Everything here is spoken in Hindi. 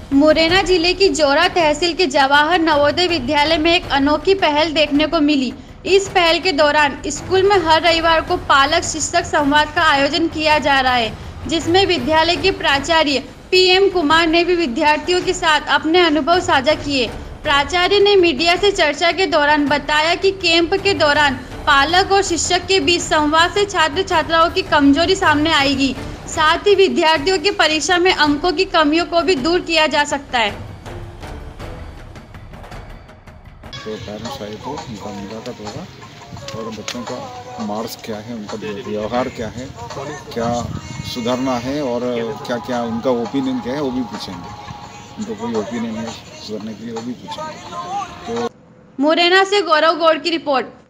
मुरैना जिले की जौरा तहसील के जवाहर नवोदय विद्यालय में एक अनोखी पहल देखने को मिली। इस पहल के दौरान स्कूल में हर रविवार को पालक शिक्षक संवाद का आयोजन किया जा रहा है, जिसमें विद्यालय के प्राचार्य PM कुमार ने भी विद्यार्थियों के साथ अपने अनुभव साझा किए। प्राचार्य ने मीडिया से चर्चा के दौरान बताया कि कैंप के दौरान पालक और शिक्षक के बीच संवाद से छात्र छात्राओं की कमजोरी सामने आएगी। साथ ही विद्यार्थियों की परीक्षा में अंकों की कमियों को भी दूर किया जा सकता है। तो पेरेंट्स आए तो उनका मुलाकात होगा और बच्चों का मार्क्स क्या है, उनका व्यवहार क्या है, क्या सुधारना है और क्या क्या उनका ओपिनियन क्या है वो भी पूछेंगे। उनको कोई ओपिनियन है सुधारने के लिए वो भी पूछेंगे। तो मुरैना से गौरव गौड़ की रिपोर्ट।